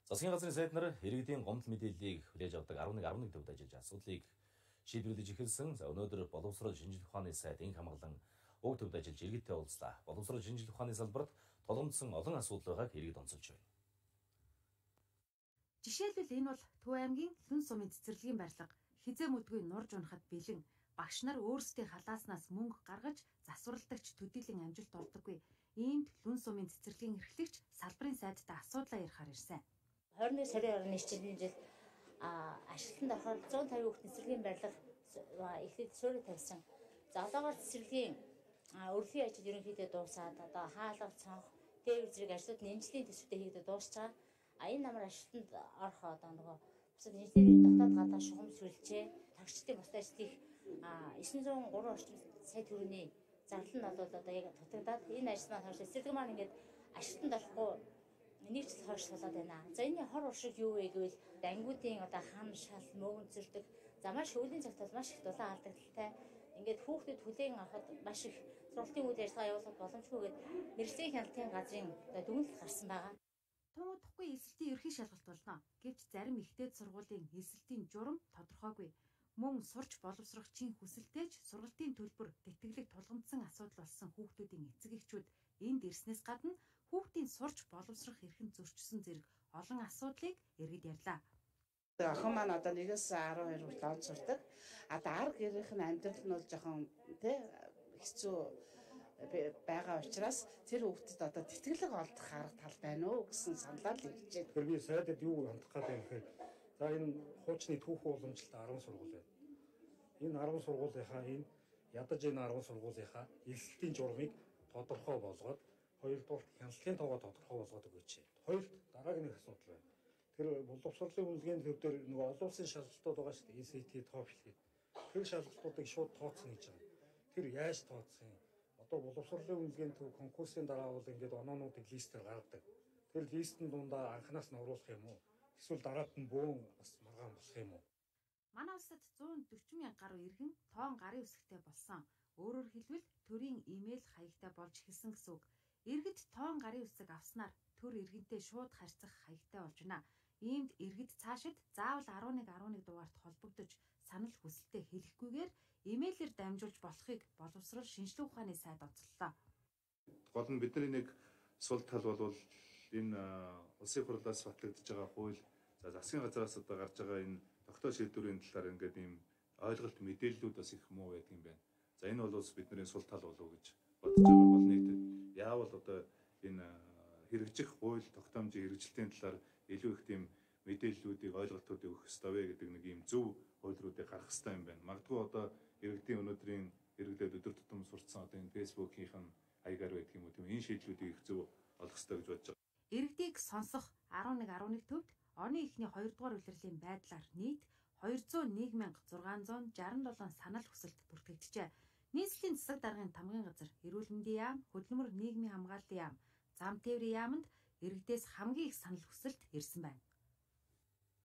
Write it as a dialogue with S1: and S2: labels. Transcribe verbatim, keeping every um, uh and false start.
S1: Засгийн газрын сайд нар иргэдийн гомдол мэдээллийг хүлээж авдаг eleven eleven төвд ажиллаж асуудлыг шийдвэрлэж эхэлсэн. За өнөөдөр боловсрол шинжилгээ ухааны сайд инх хамгаалан уг төвд ажиллаж иргэдтэй уулзлаа. Боловсрол шинжилгээ ухааны салбарт тулгамдсан олон асуудал байгааг иргэд онцолж байна.
S2: Жишээлбэл энэ бол Төв аймгийн Лүн сумын цэцэрлэгийн барилга хизээ мүдгүй нурж унахад бэлэн багш нар өөрсдийн халааснаас мөнгө гаргаж засварладагч төдийлөн амжилт олдоггүй. Иймд Лүн сумын цэцэрлэгийн эрхлэгч салбарын сайдтай асуудлаа ярихаар ирсэн.
S3: twenty one сарын орны хичээлийн жил ашиглалтанд орохоор one fifty хүүхэд цэцэрлэгийн барилга эхлээд суурь тавьсан. За одоогоор цэцэрлэгийн өргөлийн ажил ерөнхийдөө дуусаад одоо хаалга цонх тээвэр зэрэг ажлууд нэмжлийн төсөвтэй хийгдэж дуусч байгаа. А энэ намар ашиглалтанд орох одоо нөгөө бусад инженерийн дотоод гадаа шугам сүлжээ тагчдын бусад ажлыг nine hundred three орчим сая төгрөгийн зарлал нь бол одоо яг дутагдаад энэ ажил маань хойш цэцэрлэг маань ингээд ашиглалтанд орохгүй нэг жил хойш суулаад байна. За энэ хор уршиг юу вэ гэвэл ангиудын одоо хам шал мөгөн зөрдөг за маш өвлийн цагт бол маш их дулаан алдагдaltaй. Ингээд хүүхдэд хүлээн авахд маш их сургалтын үйл ажиллагаа явуулах боломжгүй гээд мэргэжлийн хяналтын газрын одоо дүгнэлт гарсан байгаа.
S2: Томодохгүй эсэлтийн ерхий шалгалт болно. Гэвч зарим ихтэй сургуулийн эсэлтийн журам тодорхойгүй. Мөн сурч боловсрогчийн хүсэлтэйч сургалтын төлбөр тэтгэлэг тулгамдсан асуудал болсон хүүхдүүдийн эцэг эхчүүд энд ирснээс гадна хүүхдийн сурч боловсрох эрхэнд зөрчсөн зэрэг олон асуудлыг иргэд ярьлаа.
S4: Охин маань одоо one-ээс twelve хүртэл онц сурдаг. А дарга гэрийнх нь амьдрал нь бол жоохон тий хэцүү байгаа учраас тэр хүүхдэд одоо тэтгэлэг олдох арга тал байна уу гэсэн саналаа л ирж байна.
S5: Тэгэхээр би сайдад юу хандах гэдэг юм гэхээр за энэ хуучны түүхэн уламжлалт ten сургууль байна. Энэ ten сургуулийнхаа энэ ядаж энэ ten сургуулийнхаа эсэлтийн журмыг тодорхой болгоод хоёрдугаар хяналтын тоогоо тодорхой болгоод өгөөч. Хоёрт дараагийн нэг асуудал байна. Тэр боловсролын үнэлгээний төв дээр нөгөө олон улсын шалгалтууд байгаа шүү дээ. E C T, TOEFL гэдэг. Тэр шалгалтуудыг шууд тооцсон гэж байгаа. Тэр яаж тооцсон юм? Одоо боловсролын үнэлгээний төв конкурсын дараа бол ингээд оноонуудыг листээр гаргадаг. Тэр листийн дундаа анханаас нь оруулах юм уу? Эсвэл дараад нь бөөн бас маргаан болох юм уу?
S2: Манай улсад one forty мянга гаруй иргэн тоон гарын үсгтэй болсон. Өөрөөр хэлбэл төрийн имэйл хаягтай болж эхэлсэн гэсэн үг. Иргэд тоон гарын үсэг авснаар төр иргэнтэй шууд харьцах хаягтай болж байна. Иймд иргэд цаашид заавал eleven eleven дугаарт холбогдож санал хүсэлтээ хэлэхгүйгээр имэйлээр дамжуулж болохыг боловсрол шинжилгээ ухааны сайд онцоллоо.
S6: Гол нь бидний нэг сул тал бол энэ улсын хурлаас батлагдж байгаа хууль за засгийн газраас одоо гарч байгаа энэ тогтоох шийдвэрийн талаар ингээд ийм ойлголт мэдээллүүд бас их муу байдаг юм байна. За энэ бол бас бидний сул тал болов уу гэж бодож байгаа. Гол нийтэд яавал одоо энэ хэрэгжих хууль тогтоомжийн хэрэгжилтийн талаар илүү их тийм мэдээллүүдийг ойлголтуудыг өгөх ёстой вэ гэдэг нэг ийм зөв хуулиудыг гаргах ёстой юм байна. Магадгүй одоо иргэдийн өнөөдрийн иргэдэд өдөр тутам сурцсан одоо энэ фэйсбүүкийнх нь хаягаар байдаг юм уу тийм энэ шийдлүүдийг их зөв олох ёстой гэж бодож байгаа.
S2: Иргэдийг сонсох eleven eleven төвд оны эхний two дугаар улирлын байдлаар нийт two hundred one thousand six hundred sixty-seven санал хүсэлт бүртгэгджээ. Нийслэлийн засаг даргын тамгын газар, эрүүл мэндийн яам, хөдөлмөр нийгмийн хамгааллын яам, зам тээврийн яамд иргэдээс хамгийн их санал хүсэлт ирсэн байна.